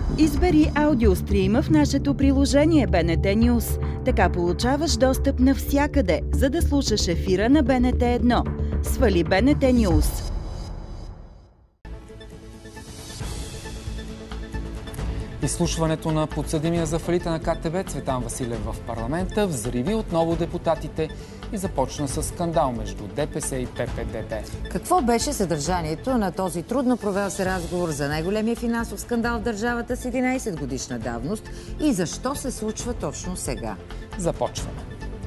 Избери аудиострима в нашето приложение БНТ News. Така получаваш достъп навсякъде, за да слушаш ефира на БНТ 1. Свали БНТ News. Изслушването на подсъдимия за фалита на КТБ Цветан Василев в парламента взриви отново депутатите и започна с скандал между ДПС и ППДБ. Какво беше съдържанието на този трудно провел се разговор за най-големия финансов скандал в държавата с 11 годишна давност и защо се случва точно сега? Започваме.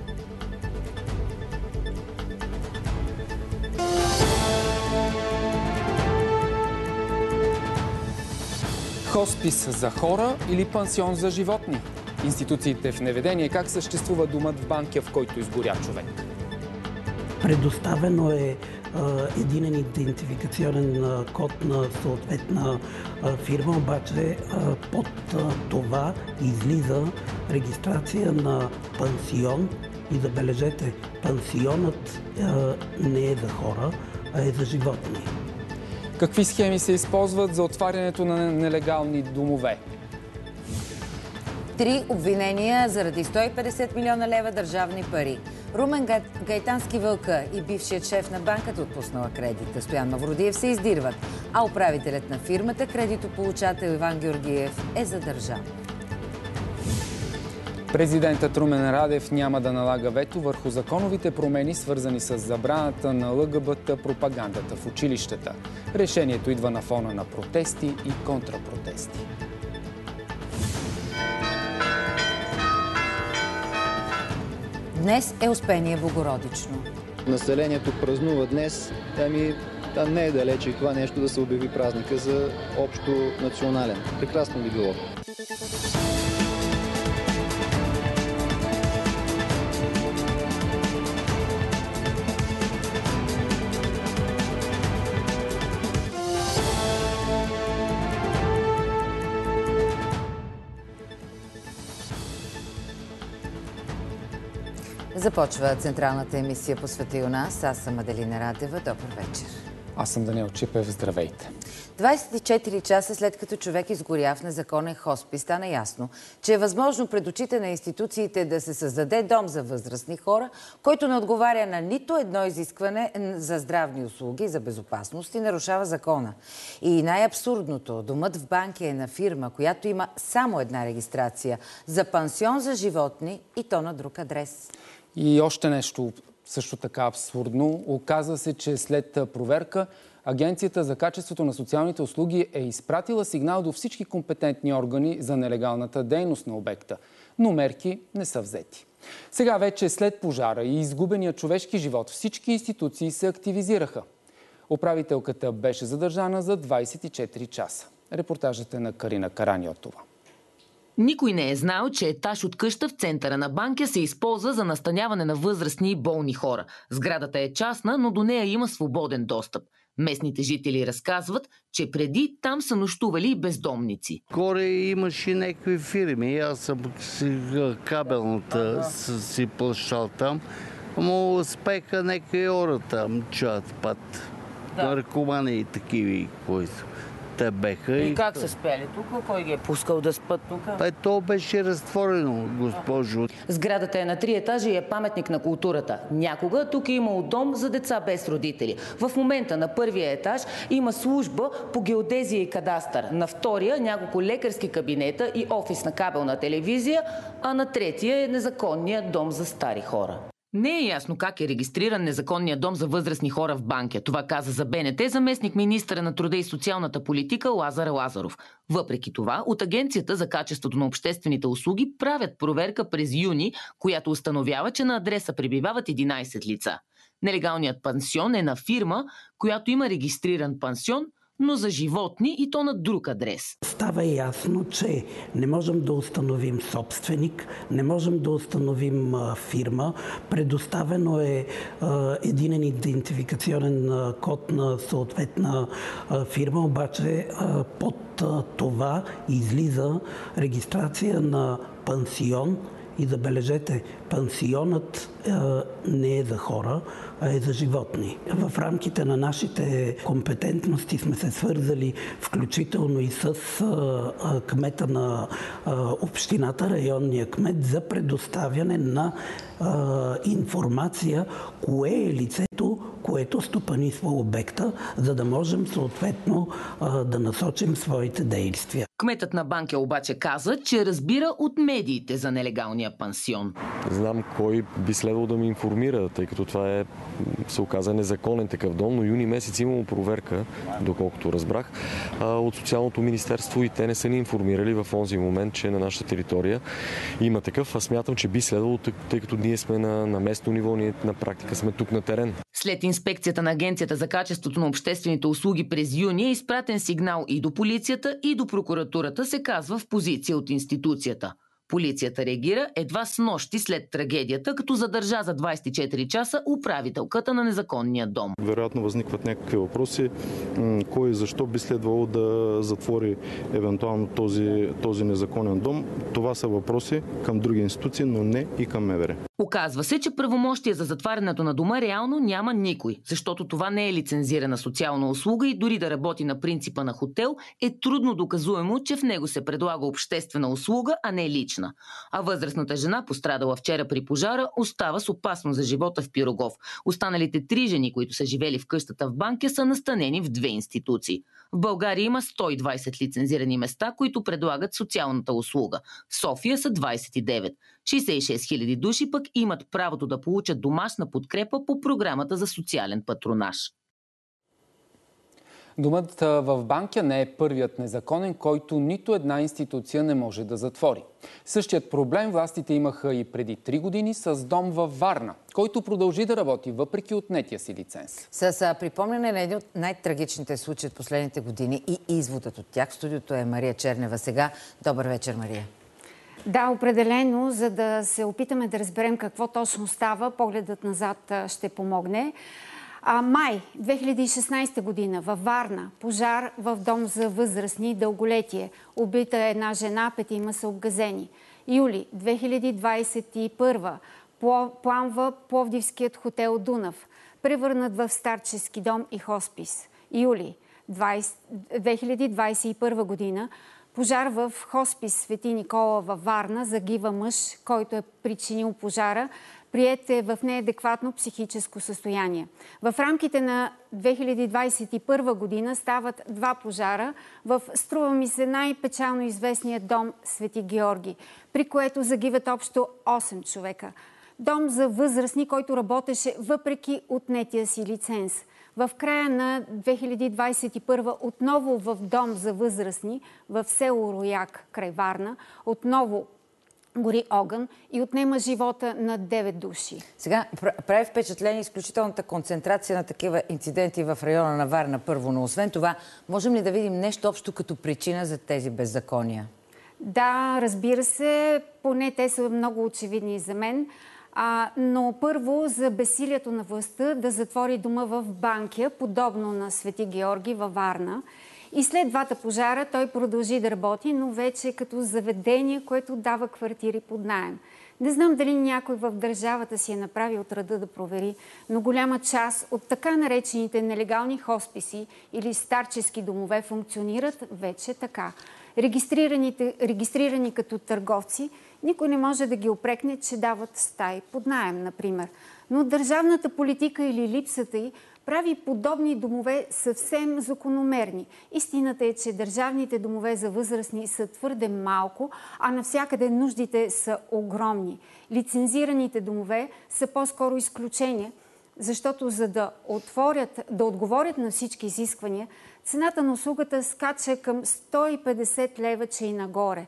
Хоспис за хора или пансион за животни? Институциите в неведение как съществува домът в Банкя, в който изгоря човек? Предоставено е единен идентификационен код на съответна фирма, обаче под това излиза регистрация на пансион и забележете, пансионът не е за хора, а е за животни. Какви схеми се използват за отварянето на нелегални домове? 3 обвинения заради 150 милиона лева държавни пари. Румен Гайтански Вълка и бившият шеф на банката отпуснала кредита Стоян Мавродиев се издирват, а управителят на фирмата, кредитополучател Иван Георгиев, е задържан. Президентът Румен Радев няма да налага вето върху законовите промени, свързани с забраната на ЛГБТ пропагандата в училищата. Решението идва на фона на протести и контрапротести. Днес е Успение Богородично. Населението празнува днес, не е далече и това нещо да се обяви празника за общо национален. Прекрасно би било. Започва централната емисия "Посвети у нас". Аз съм Аделина Радева. Добър вечер. Аз съм Даниел Чипев. Здравейте. 24 часа след като човек изгоря в незаконен хоспис, стана ясно, че е възможно пред очите на институциите да се създаде дом за възрастни хора, който не отговаря на нито едно изискване за здравни услуги, за безопасност и нарушава закона. И най-абсурдното, домът в Банкя е на фирма, която има само една регистрация за пансион за животни и то на друг адрес. И още нещо също така абсурдно. Оказва се, че след проверка Агенцията за качеството на социалните услуги е изпратила сигнал до всички компетентни органи за нелегалната дейност на обекта, но мерки не са взети. Сега вече след пожара и изгубения човешки живот всички институции се активизираха. Управителката беше задържана за 24 часа. Репортажът е на Карина Караниотова. Никой не е знал, че етаж от къща в центъра на Банкя се използва за настаняване на възрастни и болни хора. Сградата е частна, но до нея има свободен достъп. Местните жители разказват, че преди там са нощували и бездомници. Горе имаше някакви фирми. Аз съм кабелната си плащал там. Но успеха някакви хора там чат път. Наркомани и такива, които те беха. И как са спели тук? Кой ги е пускал да спят тук? То беше разтворено, госпожо. Сградата е на 3 етажа и е паметник на културата. Някога тук е имало дом за деца без родители. В момента на първия етаж има служба по геодезия и кадастър. На втория няколко лекарски кабинета и офис на кабелна телевизия, а на третия е незаконният дом за стари хора. Не е ясно как е регистриран незаконният дом за възрастни хора в Банкя. Това каза за БНТ заместник министъра на труда и социалната политика Лазар Лазаров. Въпреки това, от Агенцията за качеството на обществените услуги правят проверка през юни, която установява, че на адреса пребивават 11 лица. Нелегалният пансион е на фирма, която има регистриран пансион, но за животни и то на друг адрес. Става ясно, че не можем да установим собственик, не можем да установим фирма. Предоставено е единен идентификационен код на съответна фирма, обаче под това излиза регистрация на пансион И забележете, пансионът не е за хора, а е за животни. В рамките на нашите компетентности сме се свързали включително и с кмета на общината, районния кмет, за предоставяне на информация, кое е лицето, което стопанисва обекта, за да можем съответно да насочим своите действия. Кметът на Банкя обаче каза, че разбира от медиите за нелегалния пансион. Знам кой би следвало да ми информира, тъй като това се оказа незаконен такъв дом, но юни месец имало проверка, доколкото разбрах, от Социалното министерство и те не са ни информирали в онзи момент, че на нашата територия има такъв. Аз смятам, че би следвало, тъй като ние сме на местно ниво, ние на практика сме тук на терен. След инспекцията на Агенцията за качеството на обществените услуги през юни е изпратен сигнал и до полицията, и до прокуратурата, се казва в позиция от институцията. Полицията реагира едва снощи след трагедията, като задържа за 24 часа управителката на незаконния дом. Вероятно възникват някакви въпроси. Кой и защо би следвало да затвори евентуално този незаконен дом? Това са въпроси към други институции, но не и към МВР. Оказва се, че правомощия за затварянето на дома реално няма никой, защото това не е лицензирана социална услуга и дори да работи на принципа на хотел, е трудно доказуемо, че в него се предлага обществена услуга, а не лична. А възрастната жена, пострадала вчера при пожара, остава с опасност за живота в Пирогов. Останалите 3 жени, които са живели в къщата в Банкя, са настанени в 2 институции. В България има 120 лицензирани места, които предлагат социалната услуга. В София са 29. 66 000 души пък имат правото да получат домашна подкрепа по програмата за социален патронаж. Домът в Банкя не е първият незаконен, който нито една институция не може да затвори. Същият проблем властите имаха и преди 3 години с дом във Варна, който продължи да работи въпреки отнетия си лиценз. С припомняне на един от най-трагичните случаи от последните години и изводът от тях, в студиото е Мария Чернева. Сега, добър вечер, Мария. Да, определено, за да се опитаме да разберем какво точно става, погледът назад ще помогне. Май 2016 година във Варна, пожар в дом за възрастни, дълголетие. Убита е една жена, 5 са обгазени. Юли 2021 пламва Пловдивският хотел Дунав, превърнат в старчески дом и хоспис. Юли 2021 година пожар в хоспис Свети Никола във Варна, загива мъж, който е причинил пожара. Приет е в неадекватно психическо състояние. В рамките на 2021 година стават 2 пожара в, струва ми се, най-печално известният дом Свети Георги, при което загиват общо 8 човека. Дом за възрастни, който работеше въпреки отнетия си лиценз. В края на 2021 отново в дом за възрастни в село Рояк край Варна, отново гори огън и отнема живота на 9 души. Сега прави впечатление изключителната концентрация на такива инциденти в района на Варна първо, но освен това, можем ли да видим нещо общо като причина за тези беззакония? Да, разбира се, поне те са много очевидни за мен. Но първо за безсилието на властта да затвори дома в Банкя, подобно на Свети Георги във Варна. И след 2 пожара той продължи да работи, но вече като заведение, което дава квартири под наем. Не знам дали някой в държавата си е направил труда да провери, но голяма част от така наречените нелегални хосписи или старчески домове функционират вече така. Регистрирани като търговци, никой не може да ги упрекне, че дават стаи под наем, например. Но държавната политика или липсата й прави подобни домове съвсем закономерни. Истината е, че държавните домове за възрастни са твърде малко, а навсякъде нуждите са огромни. Лицензираните домове са по-скоро изключение, защото за да отговорят на всички изисквания, цената на услугата скача към 150 лева, че и нагоре.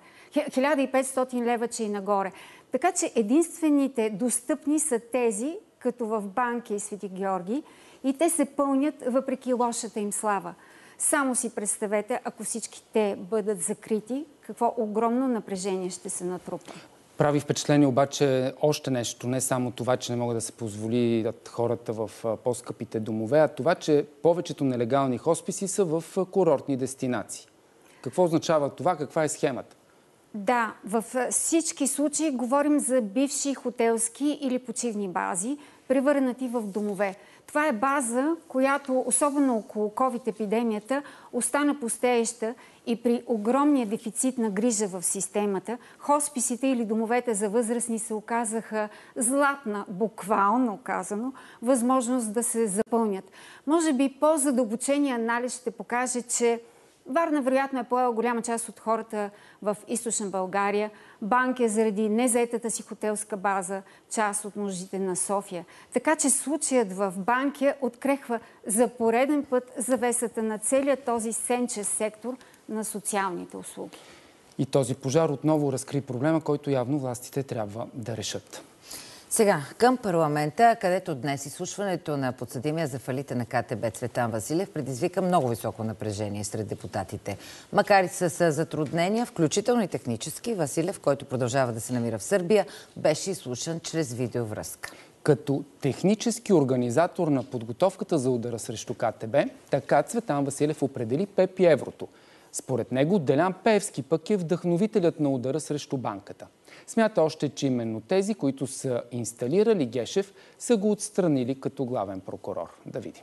1500 лева, че и нагоре. Така че единствените достъпни са тези, като в Банкя и Свети Георги, и те се пълнят въпреки лошата им слава. Само си представете, ако всички те бъдат закрити, какво огромно напрежение ще се натрупа. Прави впечатление обаче още нещо. Не само това, че не могат да се позволят хората в по-скъпите домове, а това, че повечето нелегални хосписи са в курортни дестинации. Какво означава това? Каква е схемата? Да, във всички случаи говорим за бивши хотелски или почивни бази, превърнати в домове. Това е база, която, особено около COVID-епидемията, остана пустееща и при огромния дефицит на грижа в системата, хосписите или домовете за възрастни се оказаха златна, буквално казано, възможност да се запълнят. Може би по-задълбочения анализ ще покаже, че Варна вероятно е поела голяма част от хората в източна България. Банкя заради незаетата си хотелска база, част от нуждите на София. Така че случаят в Банкя открехва за пореден път завесата на целият този сенчест сектор на социалните услуги. И този пожар отново разкри проблема, който явно властите трябва да решат. Сега към парламента, където днес изслушването на подсъдимия за фалита на КТБ Цветан Василев предизвика много високо напрежение сред депутатите. Макар и с затруднения, включително и технически, Василев, който продължава да се намира в Сърбия, беше изслушан чрез видеовръзка. Като технически организатор на подготовката за удара срещу КТБ, така Цветан Василев определи ПЕП и еврото. Според него Делян Пеевски пък е вдъхновителят на удара срещу банката. Смята още, че именно тези, които са инсталирали Гешев, са го отстранили като главен прокурор. Да видим.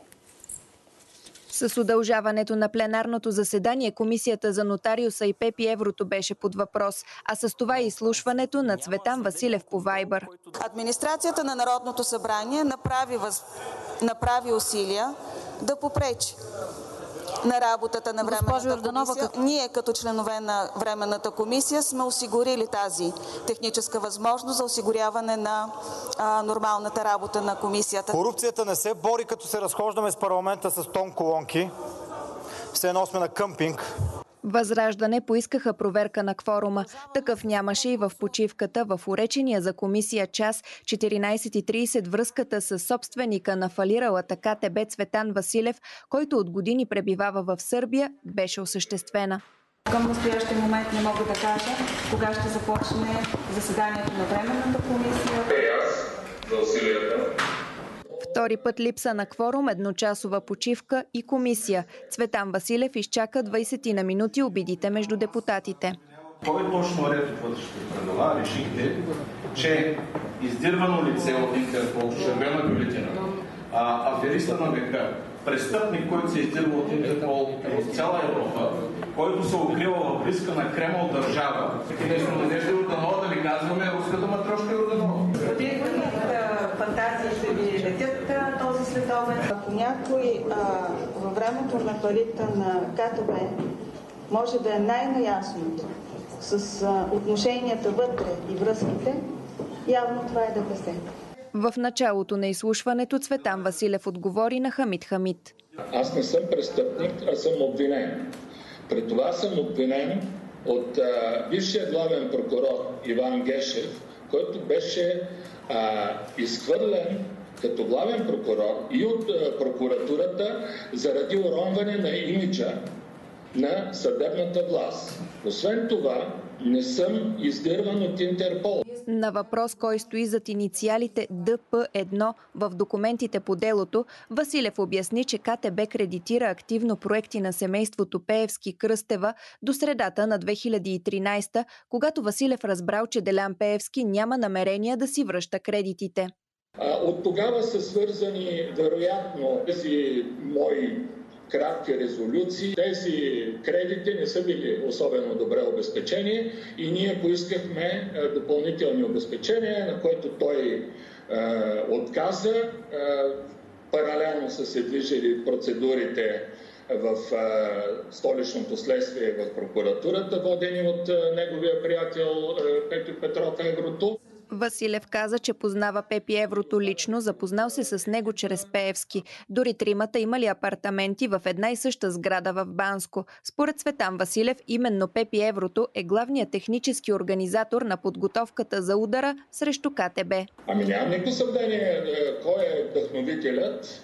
С удължаването на пленарното заседание Комисията за нотариуса и ПЕП и еврото беше под въпрос, а с това и изслушването на Цветан Василев по Вайбър. Администрацията на Народното събрание направи усилия да попречи на работата на Временната комисия. Ние като членове на Временната комисия сме осигурили тази техническа възможност за осигуряване на нормалната работа на комисията. Корупцията не се бори като се разхождаме с парламента с тон колонки. Все едно сме на къмпинг. Възраждане поискаха проверка на кворума. Такъв нямаше и в почивката в уречения за комисия час 14:30 връзката с собственика на фалиралата КТБ Цветан Василев, който от години пребивава в Сърбия, беше осъществена. Към настоящия момент не мога да кажа кога ще започне заседанието на Временната комисия. За усилията. Втори път липса на кворум, едночасова почивка и комисия. Цветан Василев изчака 20 на минути обидите между депутатите. Кой точно ред от вътрешните правила решихте, че издирвано лице от Интерпол, червена бюлетина, афериста на века, престъпник, който се издирва от Интерпол от цяла Европа, който се укрива в близка на Кремъл държава. Нещо Надежда Йорданова да ви казваме руската матрошка Йорданова. Фантазии ще ви летят този следобед. Ако някой във времето на фалита на КТБ може да е най-наясно с отношенията вътре и връзките, явно това е ДПС. В началото на изслушването Цветан Василев отговори на Хамид Хамид. Аз не съм престъпник, а съм обвинен. Пред това съм обвинен от бившия главен прокурор Иван Гешев, който беше изхвърлен като главен прокурор и от прокуратурата заради уронване на имиджа на съдебната власт. Освен това, не съм издирван от Интерпол. На въпрос кой стои зад инициалите ДП1 в документите по делото, Василев обясни, че КТБ кредитира активно проекти на семейството Пеевски-Кръстева до средата на 2013, когато Василев разбрал, че Делян Пеевски няма намерение да си връща кредитите. От тогава са свързани, вероятно, тези мои кратки резолюции. Тези кредити не са били особено добре обезпечени и ние поискахме допълнителни обезпечения, на което той отказа. Паралелно са се движили процедурите в столичното следствие в прокуратурата, водени от неговия приятел Петю Петров Еврото. Василев каза, че познава ПЕП и еврото лично, запознал се с него чрез Пеевски. Дори тримата имали апартаменти в една и съща сграда в Банско. Според Цветан Василев, именно ПЕП и еврото е главният технически организатор на подготовката за удара срещу КТБ. Ами няма никакво съмнение кой е вдъхновителят.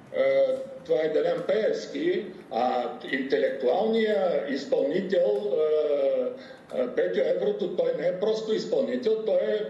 Това е Делян Пеевски, а интелектуалният изпълнител Петю Еврото, той не е просто изпълнител, той е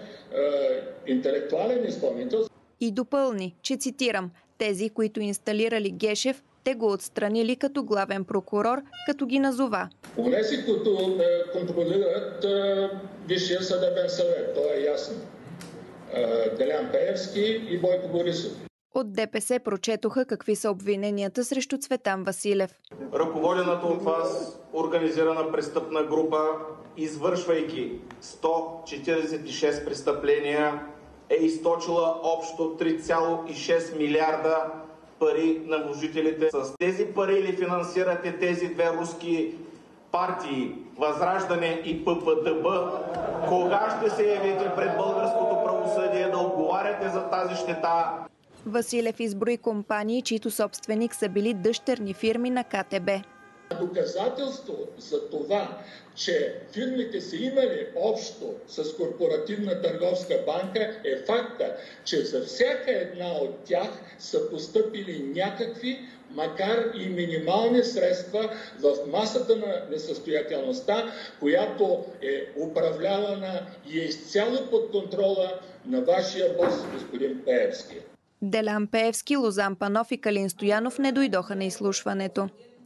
интелектуален изпълнител. И допълни, че цитирам, тези, които инсталирали Гешев, те го отстранили като главен прокурор, като ги назова. Унеси, които контролират Висшия съдебен съвет, то е ясно. Делян Пеевски и Бойко Борисов. От ДПС прочетоха какви са обвиненията срещу Цветан Василев. Ръководената от вас организирана престъпна група, извършвайки 146 престъпления, е източила общо 3,6 милиарда пари на вложителите. С тези пари ли финансирате тези две руски партии, Възраждане и ППДБ? Кога ще се явите пред българското правосъдие да отговаряте за тази щета? Василев изброи компании, чието собственик са били дъщерни фирми на КТБ. Доказателство за това, че фирмите са имали общо с Корпоративна търговска банка, е факта, че за всяка една от тях са постъпили някакви, макар и минимални средства в масата на несъстоятелността, която е управлявана и е изцяло под контрола на вашия бос, господин Пеевски. Делян Пеевски, Лозан Панов и Калин Стоянов не дойдоха на изслушването.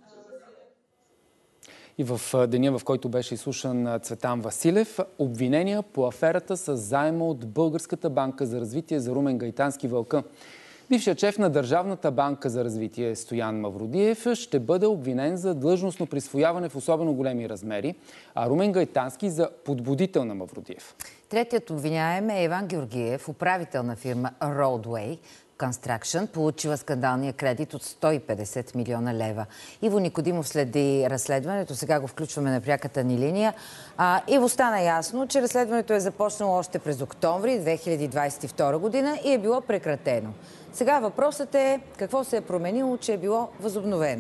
И в деня, в който беше изслушан Цветан Василев, обвинения по аферата с заема от Българската банка за развитие за Румен Гайтански Вълка. Бившият шеф на Държавната банка за развитие Стоян Мавродиев ще бъде обвинен за длъжностно присвояване в особено големи размери, а Румен Гайтански за подбудител на Мавродиев. Третият обвиняем е Иван Георгиев, управител на фирма Roadway Construction, получила скандалния кредит от 150 милиона лева. Иво Никодимов следи разследването. Сега го включваме на пряката ни линия. Иво, стана ясно, че разследването е започнало още през октомври 2022 година и е било прекратено. Сега въпросът е какво се е променило, че е било възобновено.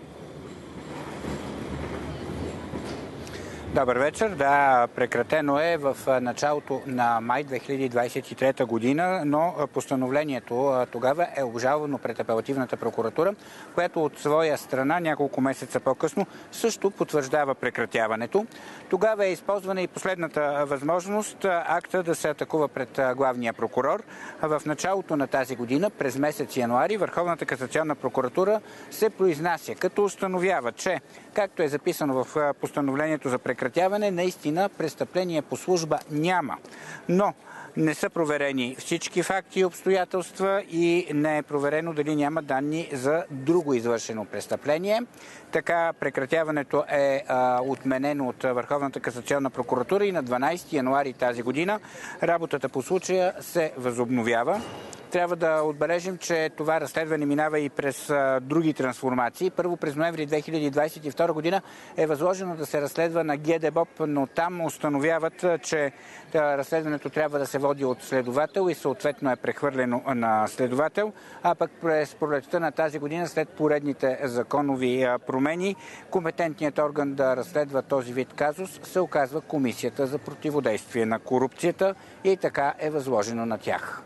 Добър вечер. Да, прекратено е в началото на май 2023 година, но постановлението тогава е обжалвано пред апелативната прокуратура, която от своя страна няколко месеца по-късно също потвърждава прекратяването. Тогава е използвана и последната възможност акта да се атакува пред главния прокурор. В началото на тази година, през месец януари, Върховната касационна прокуратура се произнася, като установява, че, както е записано в постановлението за прекратяване, наистина престъпление по служба няма. Но не са проверени всички факти и обстоятелства и не е проверено дали няма данни за друго извършено престъпление. Така прекратяването е отменено от Върховната касационна прокуратура и на 12 януари тази година работата по случая се възобновява. Трябва да отбележим, че това разследване минава и през други трансформации. Първо през ноември 2022 година е възложено да се разследва на ГДБОП, но там установяват, че разследването трябва да се води от следовател и съответно е прехвърлено на следовател. А пък през пролетта на тази година, след поредните законови промени, компетентният орган да разследва този вид казус се оказва Комисията за противодействие на корупцията и така е възложено на тях.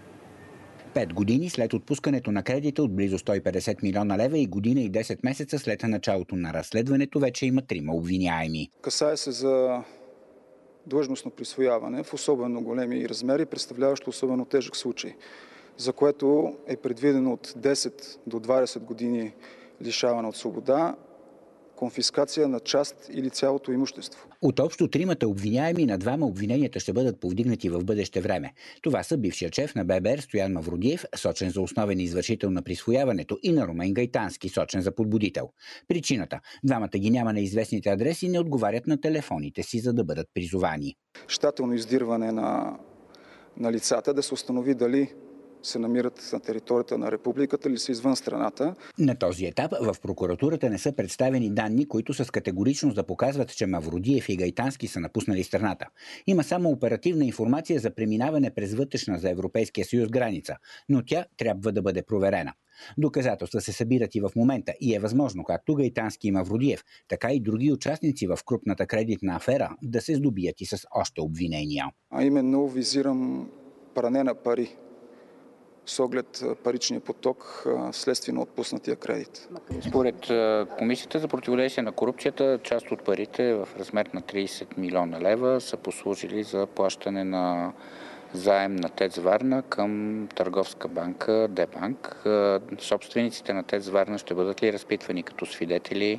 5 години след отпускането на кредита от близо 150 милиона лева и година и 10 месеца след началото на разследването вече има 3 обвиняеми. Касае се за длъжностно присвояване в особено големи размери, представляващо особено тежък случай, за което е предвидено от 10 до 20 години лишаване от свобода, конфискация на част или цялото имущество. От общо 3 обвиняеми на 2 обвиненията ще бъдат повдигнати в бъдеще време. Това са бившият шеф на ББР Стоян Мавродиев, сочен за основен извършител на присвояването, и на Румен Гайтански, сочен за подбудител. Причината – двамата ги няма на известните адреси и не отговарят на телефоните си, за да бъдат призовани. Щателно издирване на лицата, да се установи дали се намират на територията на републиката или са извън страната. На този етап в прокуратурата не са представени данни, които с категоричност да показват, че Мавродиев и Гайтански са напуснали страната. Има само оперативна информация за преминаване през вътрешна за Европейския съюз граница, но тя трябва да бъде проверена. Доказателства се събират и в момента и е възможно както Гайтански и Мавродиев, така и други участници в крупната кредитна афера да се здобият и с още обвинения. А именно визирам пране на пари с оглед паричния поток вследствие на отпуснатия кредит. Според Комисията за противодействие на корупцията, част от парите в размер на 30 милиона лева са послужили за плащане на заем на ТЕЦ Варна към търговска банка ДБанк. Собствениците на ТЕЦ Варна ще бъдат ли разпитвани като свидетели,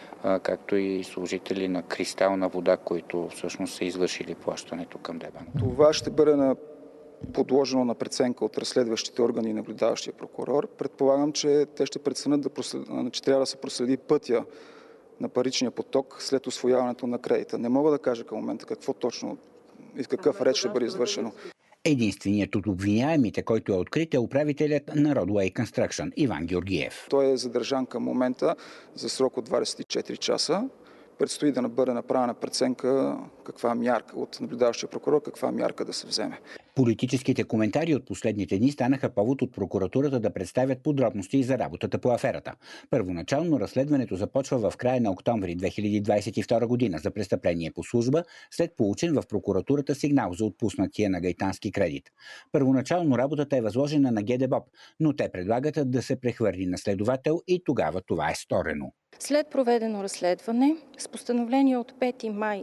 както и служители на Кристална вода, които всъщност са извършили плащането към ДБанк? Това ще бъде подложено на преценка от разследващите органи и наблюдаващия прокурор. Предполагам, че те ще преценят, че трябва да се проследи пътя на паричния поток след усвояването на кредита. Не мога да кажа към момента какво точно и в какъв ред ще бъде извършено. Единственият от обвиняемите, който е открит, е управителят на Roadway Construction Иван Георгиев. Той е задържан към момента за срок от 24 часа. Предстои да бъде направена преценка каква мярка от наблюдаващия прокурор, каква мярка да се вземе. Политическите коментари от последните дни станаха повод от прокуратурата да представят подробности за работата по аферата. Първоначално разследването започва в края на октомври 2022 година за престъпление по служба, след получен в прокуратурата сигнал за отпуснатия на Гайтански кредит. Първоначално работата е възложена на ГДБОП, но те предлагат да се прехвърли на следовател и тогава това е сторено. След проведено разследване с постановление от 5 май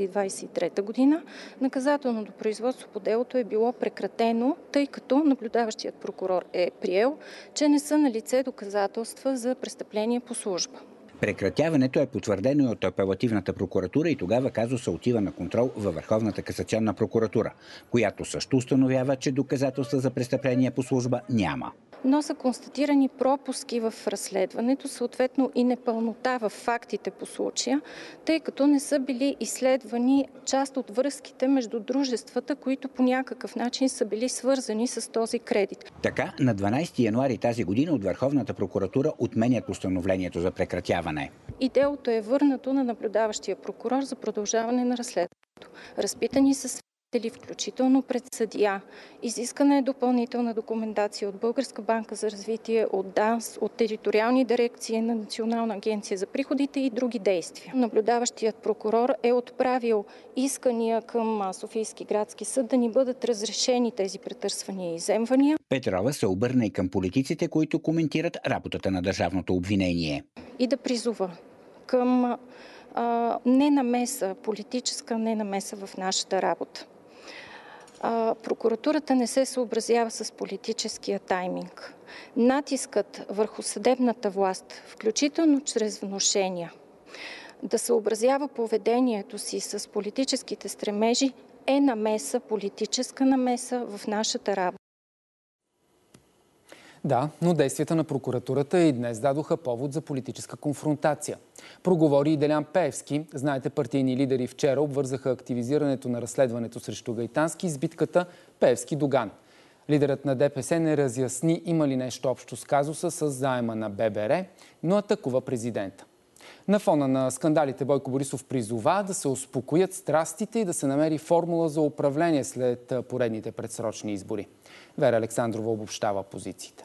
2023 година, наказателното производство по делото е било прекратено, тъй като наблюдаващият прокурор е приел, че не са налице доказателства за престъпление по служба. Прекратяването е потвърдено и от апелативната прокуратура и тогава казусът отива на контрол във Върховната касационна прокуратура, която също установява, че доказателства за престъпление по служба няма. Но са констатирани пропуски в разследването, съответно и непълнота в фактите по случая, тъй като не са били изследвани част от връзките между дружествата, които по някакъв начин са били свързани с този кредит. Така, на 12 януари тази година от Върховната прокуратура отменят постановлението за прекратяване. И делото е върнато на наблюдаващия прокурор за продължаване на разследването. Разпитани са включително пред съдия. Изискана е допълнителна документация от Българска банка за развитие, от ДАНС, от териториални дирекции на Национална агенция за приходите и други действия. Наблюдаващият прокурор е отправил искания към Софийски градски съд да ни бъдат разрешени тези претърсвания и изземвания. Петрова се обърна и към политиците, които коментират работата на държавното обвинение. И да призова към ненамеса, политическа ненамеса в нашата работа. Прокуратурата не се съобразява с политическия тайминг. Натискът върху съдебната власт, включително чрез внушения, да съобразява поведението си с политическите стремежи, е намеса, политическа намеса в нашата работа. Да, но действията на прокуратурата и днес дадоха повод за политическа конфронтация. Проговори и Делян Пеевски. Знаете, партийни лидери вчера обвързаха активизирането на разследването срещу Гайтански с битката Пеевски-Доган. Лидерът на ДПС не разясни има ли нещо общо с казуса с заема на ББР, но атакува президента. На фона на скандалите Бойко Борисов призова да се успокоят страстите и да се намери формула за управление след поредните предсрочни избори. Вера Александрова обобщава позициите.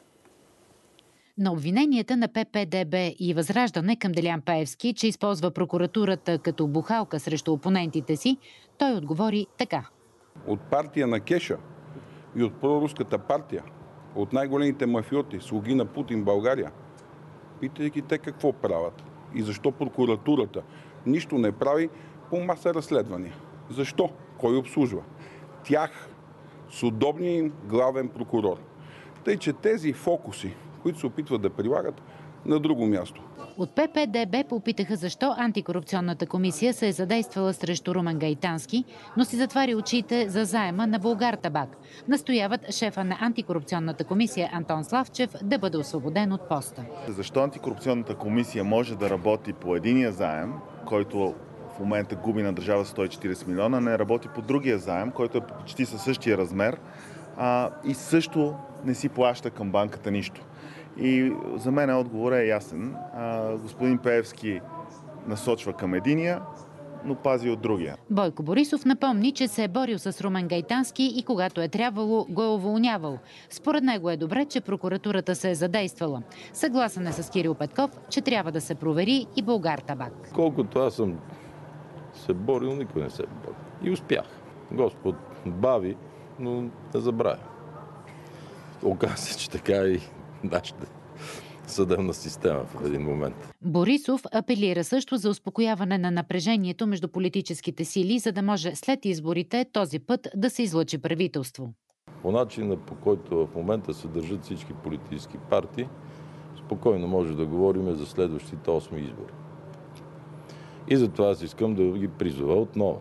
На обвиненията на ППДБ и Възраждане към Делян Пеевски, че използва прокуратурата като бухалка срещу опонентите си, той отговори така. От партия на Кеша и от проруската партия, от най-големите мафиоти, слуги на Путин в България, питайки те какво правят и защо прокуратурата нищо не прави по маса разследвания. Защо? Кой обслужва? Тях с удобния им главен прокурор. Тъй, че тези фокуси, които се опитват да прилагат, на друго място. От ППДБ попитаха защо антикорупционната комисия се е задействала срещу Румен Гайтански, но си затваря очите за заема на Булгартабак. Настояват шефа на антикорупционната комисия Антон Славчев да бъде освободен от поста. Защо антикорупционната комисия може да работи по единия заем, който в момента губи на държава 140 милиона, не работи по другия заем, който е почти със същия размер и също не си плаща към банката нищо. И за мен отговорът е ясен. Господин Пеевски насочва към единия, но пази от другия. Бойко Борисов напомни, че се е борил с Румен Гайтански и когато е трябвало, го е уволнявал. Според него е добре, че прокуратурата се е задействала. Съгласен е с Кирил Петков, че трябва да се провери и Булгартабак. Колкото аз съм се борил, никой не се бори. И успях. Господ бави, но не забравя. Оказа се, че така и нашите българската съдебна система в един момент. Борисов апелира също за успокояване на напрежението между политическите сили, за да може след изборите този път да се излъчи правителство. По начина, по който в момента се държат всички политически партии, спокойно може да говорим за следващите 8 избори. И затова аз искам да ги призова отново.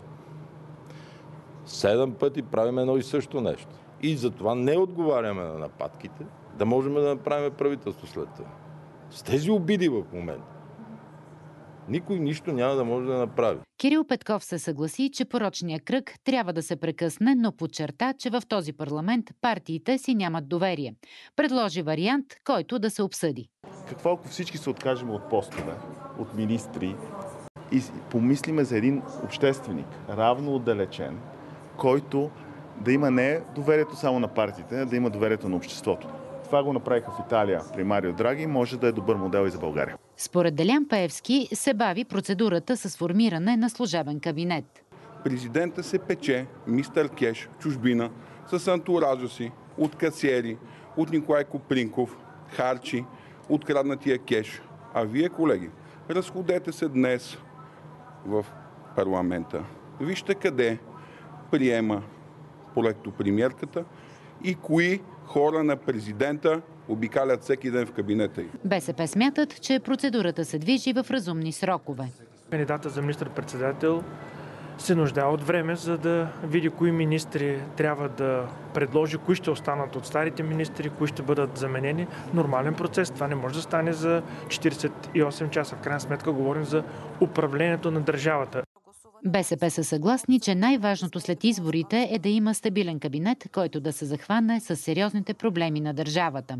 7 пъти правим едно и също нещо. И затова не отговаряме на нападките, да можем да направим правителство след това. С тези обиди в момента никой нищо няма да може да направи. Кирил Петков се съгласи, че порочният кръг трябва да се прекъсне, но подчерта, че в този парламент партиите си нямат доверие. Предложи вариант, който да се обсъди. Какво ако всички се откажем от постове, от министри и помислиме за един общественик, равно отдалечен, който да има не доверието само на партиите, а да има доверието на обществото. Това го направиха в Италия при Марио Драги и може да е добър модел и за България. Според Делян Пеевски се бави процедурата с формиране на служебен кабинет. Президента се пече, мистер Кеш, чужбина, с антуража си, от касиери, от Николай Копринков, харчи, откраднатия кеш. А вие, колеги, разходете се днес в парламента. Вижте къде приема проектопремиерката и кои хора на президента обикалят всеки ден в кабинета й. БСП смятат, че процедурата се движи в разумни срокове. Кандидата за министър-председател се нуждае от време, за да види кои министри трябва да предложи, кои ще останат от старите министри, кои ще бъдат заменени. Нормален процес. Това не може да стане за 48 часа. В крайна сметка говорим за управлението на държавата. БСП са съгласни, че най-важното след изборите е да има стабилен кабинет, който да се захване с сериозните проблеми на държавата.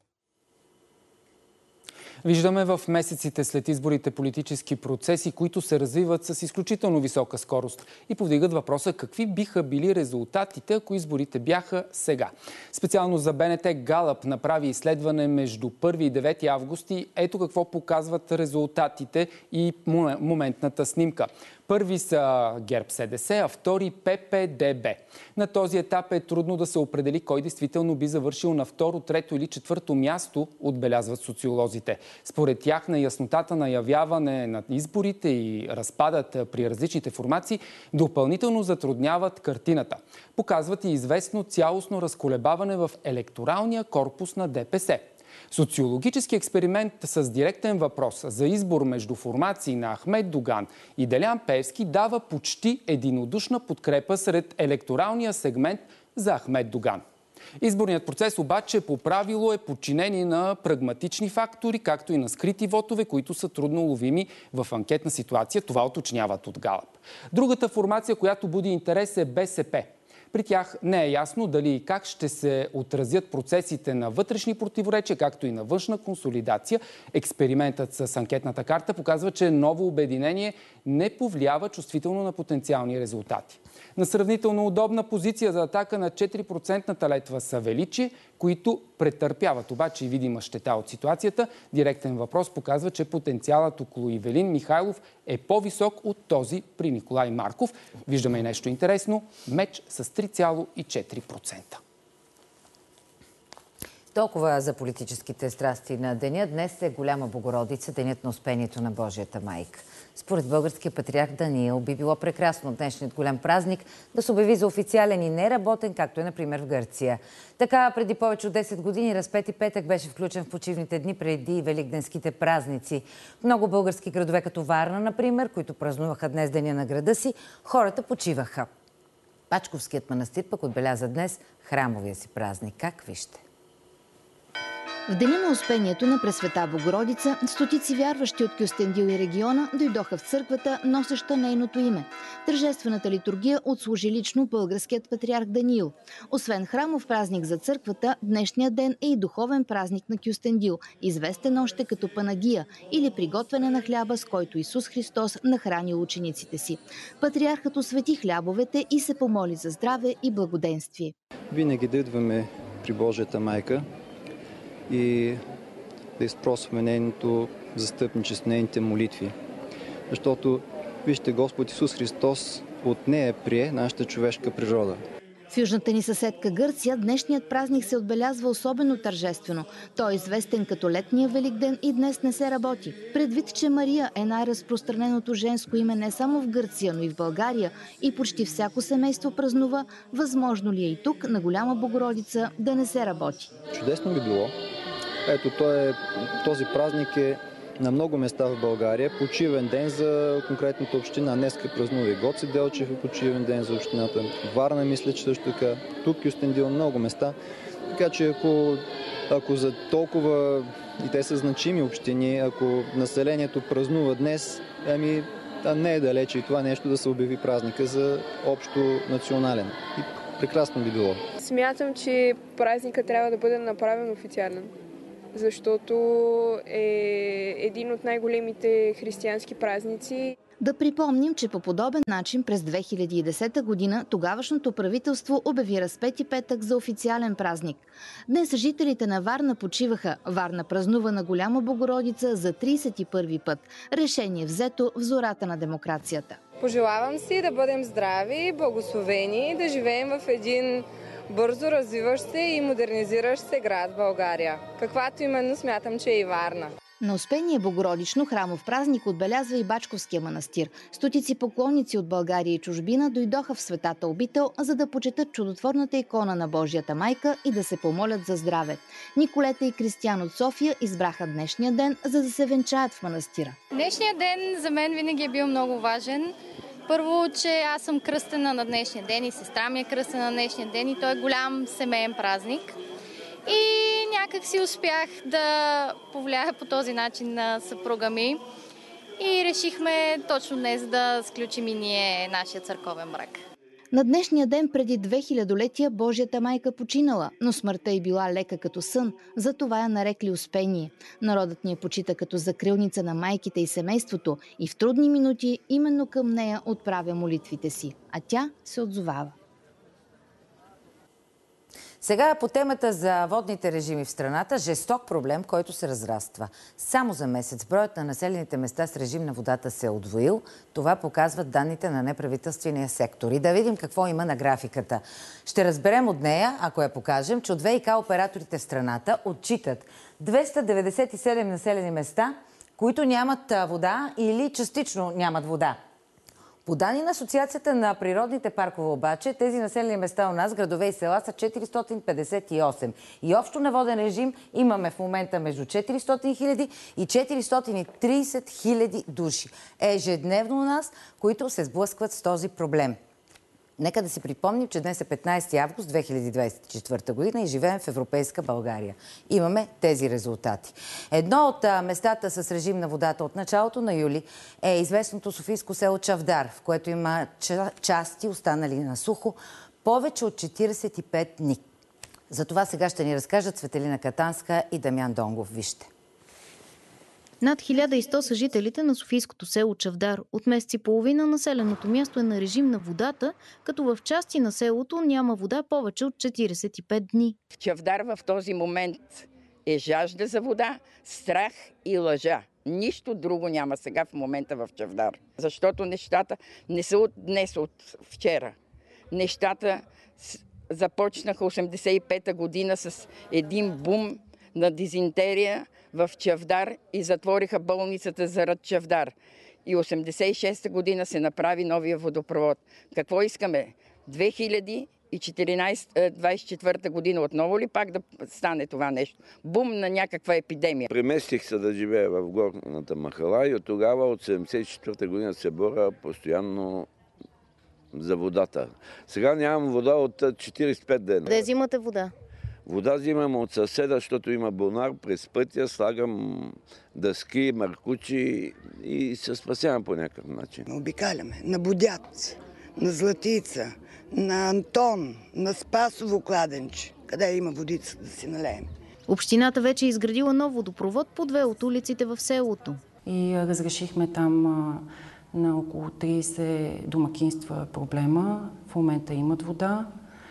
Виждаме в месеците след изборите политически процеси, които се развиват с изключително висока скорост и повдигат въпроса какви биха били резултатите, ако изборите бяха сега. Специално за БНТ Галъп направи изследване между 1 и 9 август и ето какво показват резултатите и моментната снимка. Първи са ГЕРБ-СДС, а втори ППДБ. На този етап е трудно да се определи кой действително би завършил на второ, трето или четвърто място, отбелязват социолозите. Според тях на яснотата на явяване на изборите и разпадът при различните формации допълнително затрудняват картината. Показват и известно цялостно разколебаване в електоралния корпус на ДПС. Социологически експеримент с директен въпрос за избор между формации на Ахмед Доган и Делян Пеевски дава почти единодушна подкрепа сред електоралния сегмент за Ахмед Доган. Изборният процес обаче по правило е подчинен на прагматични фактори, както и на скрити вотове, които са трудно ловими в анкетна ситуация. Това уточняват от Галъп. Другата формация, която буди интерес, е БСП. При тях не е ясно дали и как ще се отразят процесите на вътрешни противоречия, както и на външна консолидация. Експериментът с анкетната карта показва, че ново обединение не повлиява чувствително на потенциални резултати. На сравнително удобна позиция за атака на 4% летва са Величие, които претърпяват обаче и видима щета от ситуацията. Директен въпрос показва, че потенциалът около Ивелин Михайлов е по-висок от този при Николай Марков. Виждаме и нещо интересно. Меч с 3,4%. Толкова за политическите страсти на деня. Днес е Голяма Богородица, денят на Успението на Божията майка. Според българския патриарх Даниил би било прекрасно днешният голям празник да се обяви за официален и неработен, както е, например, в Гърция. Така, преди повече от 10 години Разпети петък беше включен в почивните дни преди великденските празници. В много български градове, като Варна, например, които празнуваха днес деня на града си, хората почиваха. Пачковският манастир пък отбеляза днес храмовия си празник. Как вижте? В деня на Успението на Пресвета Богородица, стотици вярващи от Кюстендил и региона дойдоха в църквата, носеща нейното име. Тържествената литургия отслужи лично българският патриарх Даниил. Освен храмов празник за църквата, днешният ден е и духовен празник на Кюстендил, известен още като Панагия или приготвяне на хляба, с който Исус Христос нахрани учениците си. Патриархът освети хлябовете и се помоли за здраве и благоденствие. Винаги да идваме при Божията майка и да изпросваме нейното застъпничество, нейните молитви. Защото, вижте, Господ Исус Христос от нея прие нашата човешка природа. В южната ни съседка Гърция днешният празник се отбелязва особено тържествено. Той е известен като летния Великден и днес не се работи. Предвид, че Мария е най-разпространеното женско име не само в Гърция, но и в България и почти всяко семейство празнува, възможно ли е и тук на Голяма Богородица да не се работи? Чудесно би било. Ето, този празник е на много места в България. Почивен ден за конкретната община. Днеска празнува и Гоце Делчев, е почивен ден за общината. Варна, мисля, че също така. Тук Кюстендил, много места. Така че ако за толкова, и те са значими общини, ако населението празнува днес, не е далече и това нещо да се обяви празника за общо национален. И прекрасно би било. Смятам, че празника трябва да бъде направен официален, защото е един от най-големите християнски празници. Да припомним, че по подобен начин през 2010 година тогавашното правителство обяви Разпети петък за официален празник. Днес жителите на Варна почиваха. Варна празнува на Голяма Богородица за 31 път. Решение взето в зората на демокрацията. Пожелавам си да бъдем здрави, благословени, да живеем в един бързо развиващ се и модернизиращ се град България, каквато именно смятам, че е и Варна. На Успение Богородично храмов празник отбелязва и Бачковския манастир. Стотици поклонници от България и чужбина дойдоха в светата обител, за да почетат чудотворната икона на Божията майка и да се помолят за здраве. Николета и Кристиян от София избраха днешния ден, за да се венчаят в манастира. Днешният ден за мен винаги е бил много важен. Първо, че аз съм кръстена на днешния ден и сестра ми е кръстена на днешния ден и той е голям семейен празник. И някак си успях да повлияя по този начин на съпруга ми и решихме точно днес да сключим и ние нашия църковен брак. На днешния ден преди 2000-летия Божията майка починала, но смъртта й била лека като сън, затова я нарекли Успение. Народът ни я почита като закрилница на майките и семейството и в трудни минути именно към нея отправя молитвите си, а тя се отзовава. Сега по темата за водните режими в страната, жесток проблем, който се разраства. Само за месец броят на населените места с режим на водата се е удвоил. Това показват данните на неправителствения сектор. И да видим какво има на графиката. Ще разберем от нея, ако я покажем, че от ВиК операторите в страната отчитат 297 населени места, които нямат вода или частично нямат вода. По данни на Асоциацията на природните паркове обаче, тези населени места у нас, градове и села, са 458. И общо на воден режим имаме в момента между 400 хиляди и 430 хиляди души. Ежедневно у нас, които се сблъскват с този проблем. Нека да си припомним, че днес е 15 август 2024 година и живеем в европейска България. Имаме тези резултати. Едно от местата с режим на водата от началото на юли е известното софийско село Чавдар, в което има части останали на сухо повече от 45 дни. За това сега ще ни разкажат Цветелина Катанска и Дамян Донгов. Вижте. Над 1100 са жителите на софийското село Чавдар. От месец и половина населеното място е на режим на водата, като в части на селото няма вода повече от 45 дни. В Чавдар в този момент е жажда за вода, страх и лъжа. Нищо друго няма сега в момента в Чавдар. Защото нещата не са от днес, от вчера. Нещата започнаха 85-та година с един бум на дизентерия в Чавдар и затвориха болницата заради Чавдар. И 86-та година се направи новия водопровод. Какво искаме? 2024 година отново ли пак да стане това нещо? Бум на някаква епидемия. Преместих се да живея в горната махала и от тогава, от 74-та година се боря постоянно за водата. Сега нямам вода от 45 дена. Къде взимате вода? Вода взимам от съседа, защото има бунар, през пътя слагам дъски, маркучи и се спасявам по някакъв начин. Обикаляме на Будяц, на Златица, на Антон, на Спасово кладенче, къде има водица да си налеем. Общината вече е изградила нов водопровод по две от улиците в селото. И разрешихме там на около 30 домакинства проблема. В момента имат вода.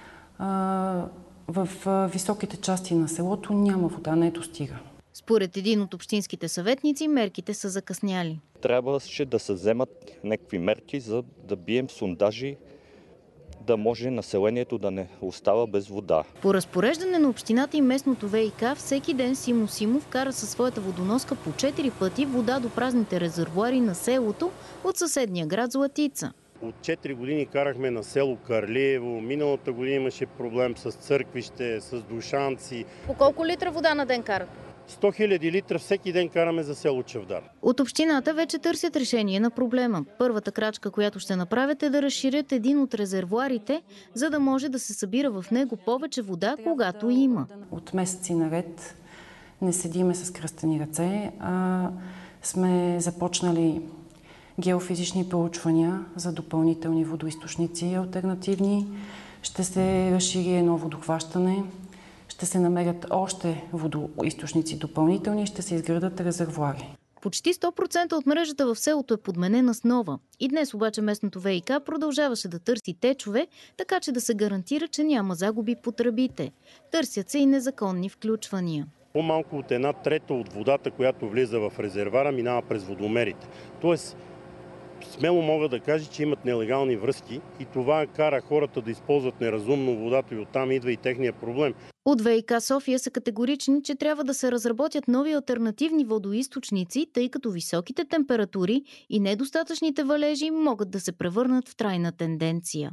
В високите части на селото няма вода, не достига. Според един от общинските съветници, мерките са закъсняли. Трябваше да се вземат някакви мерки, за да бием сондажи да може населението да не остава без вода. По разпореждане на общината и местното ВиК, всеки ден Симо Симов кара със своята водоноска по 4 пъти вода до празните резервоари на селото от съседния град Златица. От 4 години карахме на село Карлиево. Миналата година имаше проблем с Църквище, с Душанци. По колко литра вода на ден карат? 100 000 литра всеки ден караме за село Чавдар. От общината вече търсят решение на проблема. Първата крачка, която ще направят, е да разширят един от резервоарите, за да може да се събира в него повече вода, когато има. От месеци наред не седиме с кръстени ръце, а сме започнали геофизични проучвания за допълнителни водоизточници алтернативни. Ще се разшири едно водохващане, ще се намерят още водоизточници допълнителни и ще се изградат резервоари. Почти 100% от мрежата в селото е подменена с нова. И днес обаче местното ВиК продължаваше да търси течове, така че да се гарантира, че няма загуби по тръбите. Търсят се и незаконни включвания. По-малко от 1/3 от водата, която влиза в резервара, минава през водомерите. Тоест, смело мога да кажа, че имат нелегални връзки и това кара хората да използват неразумно водата и оттам идва и техния проблем. От ВиК София са категорични, че трябва да се разработят нови алтернативни водоизточници, тъй като високите температури и недостатъчните валежи могат да се превърнат в трайна тенденция.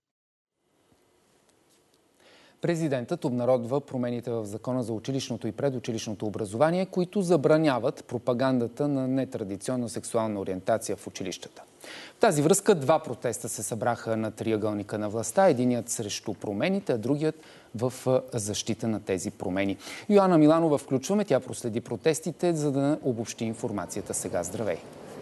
Президентът обнародва промените в Закона за училищното и предучилищното образование, които забраняват пропагандата на нетрадиционна сексуална ориентация в училищата. В тази връзка 2 протеста се събраха на триъгълника на властта. Единият срещу промените, а другият в защита на тези промени. Йоанна Миланова включваме. Тя проследи протестите, за да обобщи информацията сега. Здравей!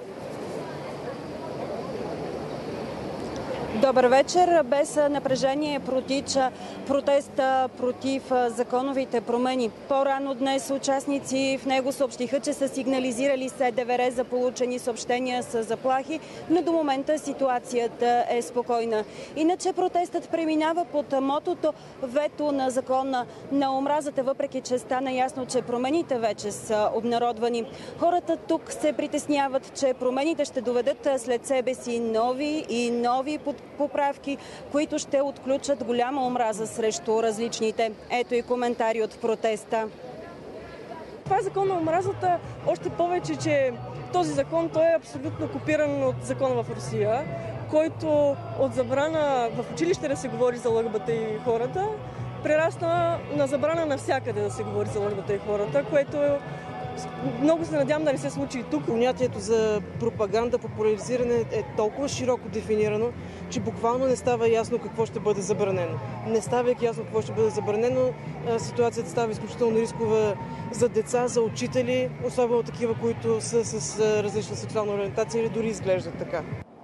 Добър вечер. Без напрежение протича протеста против законовите промени. По-рано днес участници в него съобщиха, че са сигнализирали СДВР за получени съобщения с заплахи, но до момента ситуацията е спокойна. Иначе протестът преминава под мотото вето на закона на омразата, въпреки че стана ясно, че промените вече са обнародвани. Хората тук се притесняват, че промените ще доведат след себе си нови поправки, които ще отключат голяма омраза срещу различните. Ето и коментари от протеста. Това е закон на омразата, още повече, че този закон той е абсолютно копиран от закона в Русия, който от забрана в училище да се говори за ЛГБТ и хората, прерасна на забрана навсякъде да се говори за ЛГБТ и хората, което много се надявам да не се случи и тук. Понятието за пропаганда, популяризиране е толкова широко дефинирано, че буквално не става ясно какво ще бъде забранено. Не ставайки ясно какво ще бъде забранено, ситуацията става изключително рискова за деца, за учители, особено такива, които са с различна сексуална ориентация или дори изглеждат така.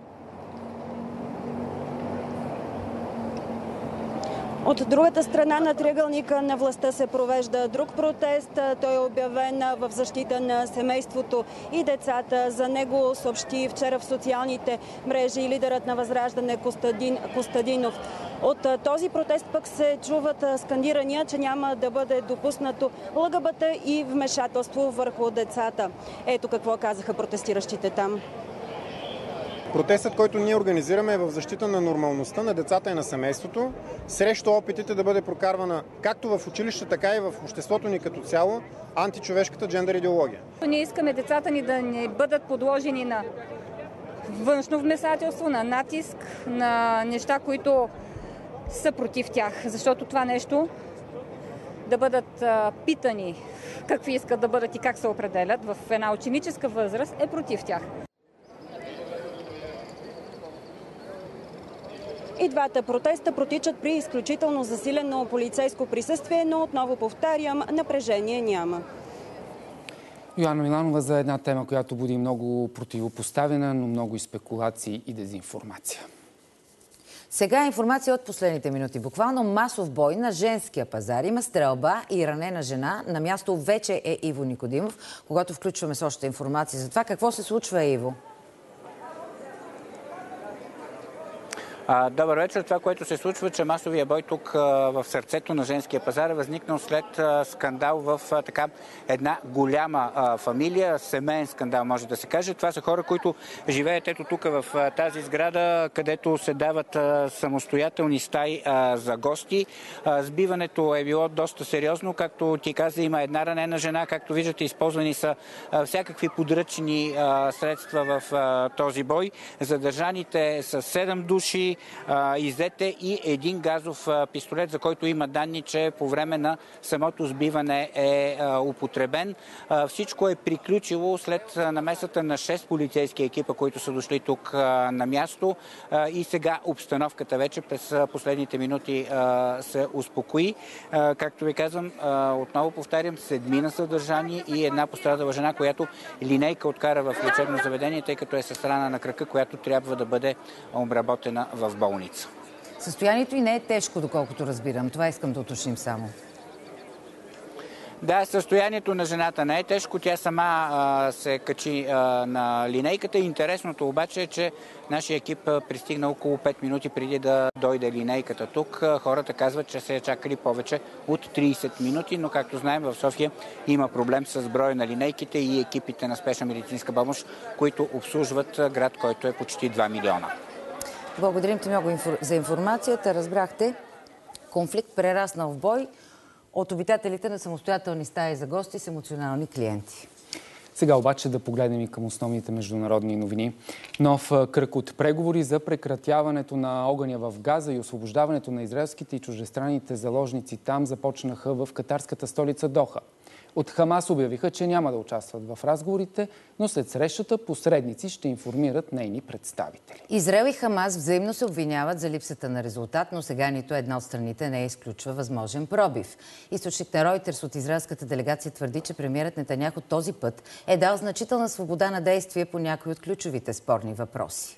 От другата страна на триъгълника на властта се провежда друг протест. Той е обявен в защита на семейството и децата. За него съобщи вчера в социалните мрежи лидерът на Възраждане Костадинов. От този протест пък се чуват скандирания, че няма да бъде допуснато ЛГБТ и вмешателство върху децата. Ето какво казаха протестиращите там. Протестът, който ние организираме, е в защита на нормалността на децата и на семейството, срещу опитите да бъде прокарвана както в училище, така и в обществото ни като цяло античовешката джендър идеология. Ние искаме децата ни да не бъдат подложени на външно вмешателство, на натиск, на неща, които са против тях, защото това нещо да бъдат питани какви искат да бъдат и как се определят в една ученическа възраст е против тях. И двата протеста протичат при изключително засилено полицейско присъствие, но отново повтарям, напрежение няма. Йоанна Миланова за една тема, която буди много противопоставена, но много и спекулации и дезинформация. Сега информация от последните минути. Буквално масов бой на женския пазар. Има стрелба и ранена жена. На място вече е Иво Никодимов, когато включваме с още информация за това. Какво се случва, Иво? Добър вечер. Това, което се случва, че масовия бой тук в сърцето на женския пазар е възникнал след скандал в една голяма фамилия, семейен скандал, може да се каже. Това са хора, които живеят ето тук в тази сграда, където се дават самостоятелни стаи за гости. Сбиването е било доста сериозно. Както ти каза, има една ранена жена. Както виждате, използвани са всякакви подръчни средства в този бой. Задържаните са 7 души, иззете и един газов пистолет, за който има данни, че по време на самото сбиване е употребен. Всичко е приключило след намесата на 6 полицейски екипа, които са дошли тук на място, и сега обстановката вече през последните минути се успокои. Както ви казвам, отново повтарям, 7 съдържани и една пострадала жена, която линейка откара в лечебно заведение, тъй като е със рана на крака, която трябва да бъде обработена в болница. Състоянието и не е тежко, доколкото разбирам. Това искам да уточним само. Да, състоянието на жената не е тежко. Тя сама се качи на линейката. Интересното обаче е, че нашия екип пристигна около 5 минути преди да дойде линейката тук. Хората казват, че се е чакали повече от 30 минути, но както знаем, в София има проблем с броя на линейките и екипите на спешна медицинска помощ, които обслужват град, който е почти 2 милиона. Благодарим ти много за информацията. Разбрахте, конфликт прераснал в бой от обитателите на самостоятелни стаи за гости с емоционални клиенти. Сега обаче да погледнем и към основните международни новини. Нов кръг от преговори за прекратяването на огъня в Газа и освобождаването на израелските и чуждестранните заложници там започнаха в катарската столица Доха. От Хамас обявиха, че няма да участват в разговорите, но след срещата посредници ще информират нейни представители. Израел и Хамас взаимно се обвиняват за липсата на резултат, но сега нито една от страните не изключва възможен пробив. Източник на Ройтерс от израелската делегация твърди, че премиерът Нетаняху този път е дал значителна свобода на действие по някои от ключовите спорни въпроси.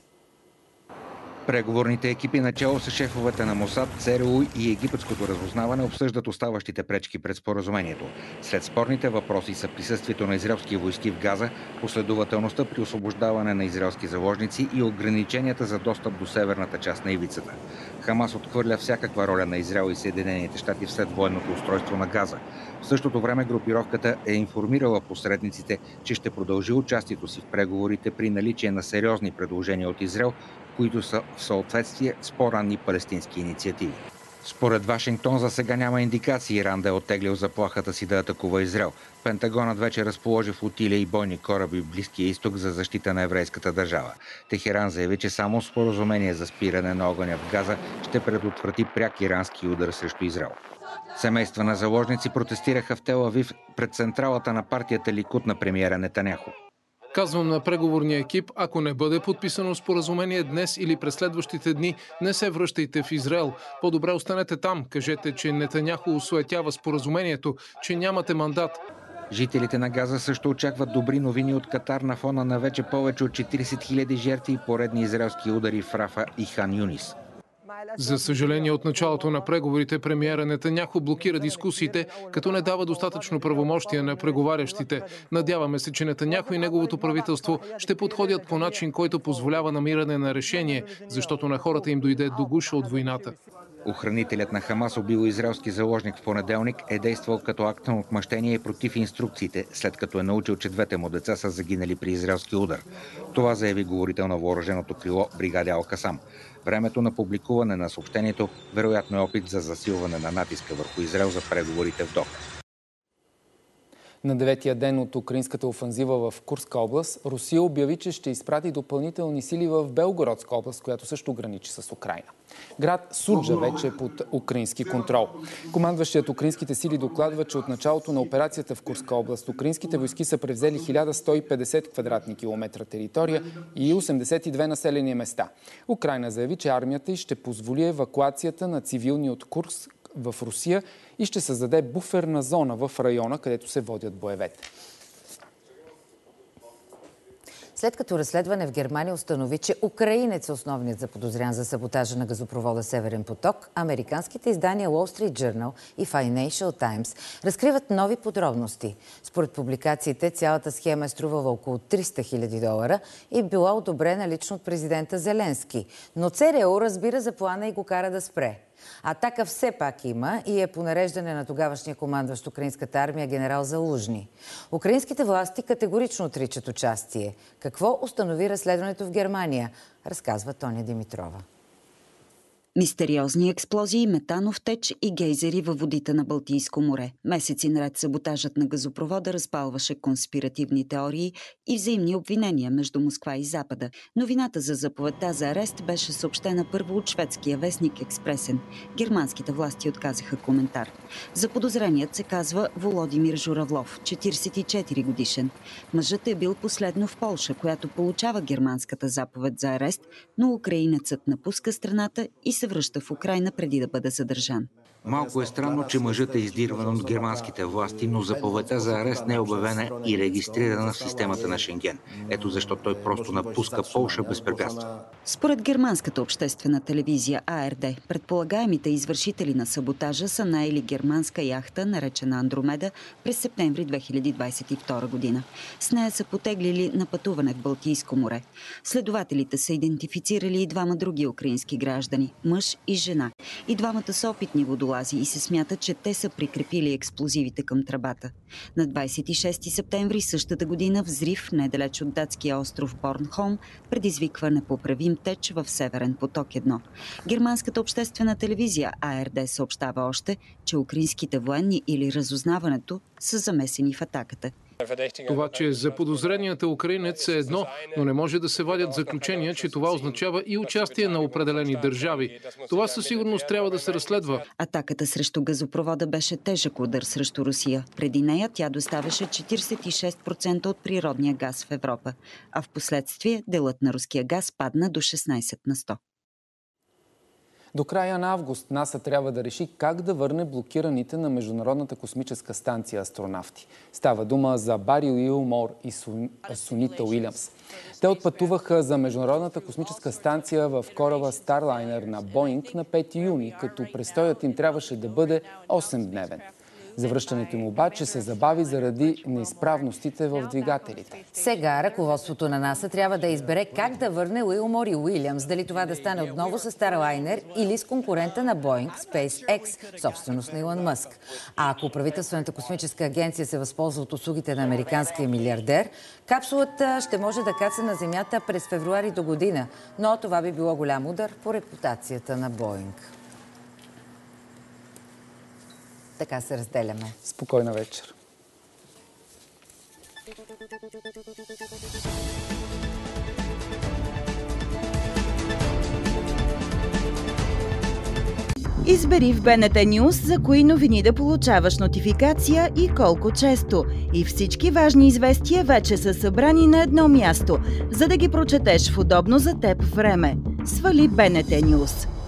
Преговорните екипи начало с шефовете на Мосад, ЦРУ и египетското разузнаване обсъждат оставащите пречки пред споразумението. След спорните въпроси са присъствието на израелски войски в Газа, последователността при освобождаване на израелски заложници и ограниченията за достъп до северната част на ивицата. Хамас отхвърля всякаква роля на Израел и Съединените щати вслед военното устройство на Газа. В същото време групировката е информирала посредниците, че ще продължи участието си в преговорите при наличие на сериозни предложения от Израел, които са в съответствие с по-ранни палестински инициативи. Според Вашингтон за сега няма индикации Иран да е оттеглил заплахата си да атакува Израел. Пентагонът вече разположи флотилия и бойни кораби в Близкия изток за защита на еврейската държава. Техеран заяви, че само споразумение за спиране на огъня в Газа ще предотврати пряк ирански удар срещу Израел. Семейства на заложници протестираха в Тел Авив пред централата на партията Ликуд на премиера Нетаняху. Казвам на преговорния екип, ако не бъде подписано споразумение днес или през следващите дни, не се връщайте в Израел. По-добре останете там. Кажете, че Нетаняху осуетява споразумението, че нямате мандат. Жителите на Газа също очакват добри новини от Катар на фона на вече повече от 40 000 жертви и поредни израелски удари в Рафа и Хан Юнис. За съжаление, от началото на преговорите премиера Нетаняху блокира дискусиите, като не дава достатъчно правомощия на преговарящите. Надяваме се, че Нетаняху и неговото правителство ще подходят по начин, който позволява намиране на решение, защото на хората им дойде до гуша от войната. Охранителят на Хамас, убил израелски заложник в понеделник, е действал като акт на отмъщение против инструкциите, след като е научил, че двете му деца са загинали при израелски удар. Това заяви говорител на въоръженото крило бригади Ал-Касам. Времето на публикуване на съобщението вероятно е опит за засилване на натиска върху Израел за преговорите в Доха. На 9-я ден от украинската офанзива в Курска област, Русия обяви, че ще изпрати допълнителни сили в Белгородска област, която също граничи с Украйна. Град Суджа вече е под украински контрол. Командващият украинските сили докладва, че от началото на операцията в Курска област украинските войски са превзели 1150 квадратни километра територия и 82 населени места. Украйна заяви, че армията й ще позволи евакуацията на цивилни от Курск в Русия и ще създаде буферна зона в района, където се водят боевете. След като разследване в Германия установи, че украинец е основният заподозрян за саботажа на газопровода Северен поток, американските издания Wall Street Journal и Financial Times разкриват нови подробности. Според публикациите, цялата схема е струвала около $300 000 и била одобрена лично от президента Зеленски. Но ЦРУ разбира за плана и го кара да спре. Атака все пак има и е по нареждане на тогавашния командващ украинската армия генерал Залужни. Украинските власти категорично отричат участие. Какво установи разследването в Германия? Разказва Тоня Димитрова. Мистериозни експлозии, метанов теч и гейзери във водите на Балтийско море. Месеци наред саботажът на газопровода разпалваше конспиративни теории и взаимни обвинения между Москва и Запада. Новината за заповедта за арест беше съобщена първо от шведския вестник Експресен. Германските власти отказаха коментар. Заподозреният се казва Володимир Журавлов, 44 годишен. Мъжът е бил последно в Полша, която получава германската заповед за арест, но украинецът напуска страната и се връща в Украйна преди да бъде задържан. Малко е странно, че мъжът е издирван от германските власти, но заповедта за арест не е обявена и регистрирана в системата на Шенген. Ето защо той просто напуска Полша безпрепятствено. Според германската обществена телевизия АРД, предполагаемите извършители на саботажа са наели германска яхта, наречена Андромеда, през септември 2022 година. С нея са потеглили на пътуване в Балтийско море. Следователите са идентифицирали и двама други украински граждани – мъж и жена. И двамата са опитни водолази и се смята, че те са прикрепили експлозивите към тръбата. На 26 септември същата година взрив недалеч от датския остров Борнхолм предизвиква непоправим теч в Северен поток-1. Германската обществена телевизия АРД съобщава още, че украинските военни или разузнаването са замесени в атаката. Това, че заподозреният украинец е едно, но не може да се вадят заключения, че това означава и участие на определени държави. Това със сигурност трябва да се разследва. Атаката срещу газопровода беше тежък удар срещу Русия. Преди нея тя доставяше 46% от природния газ в Европа, а в последствие делът на руския газ падна до 16%. До края на август НАСА трябва да реши как да върне блокираните на Международната космическа станция астронавти. Става дума за Бари Уилмор и Сунита Уилямс. Те отпътуваха за Международната космическа станция в кораба Starliner на Боинг на 5 юни, като престоят им трябваше да бъде 8-дневен. Завръщането им обаче се забави заради неизправностите в двигателите. Сега ръководството на НАСА трябва да избере как да върне Уилмор и Уилямс. Дали това да стане отново с Starliner или с конкурента на Боинг, SpaceX, собственост на Илон Мъск. А ако правителствената космическа агенция се възползва от услугите на американския милиардер, капсулата ще може да каца на Земята през февруари до година. Но това би било голям удар по репутацията на Боинг. Така се разделяме. Спокойна вечер. Избери в БНТ Нюз за кои новини да получаваш нотификация и колко често. И всички важни известия вече са събрани на едно място, за да ги прочетеш в удобно за теб време. Свали БНТ Нюз.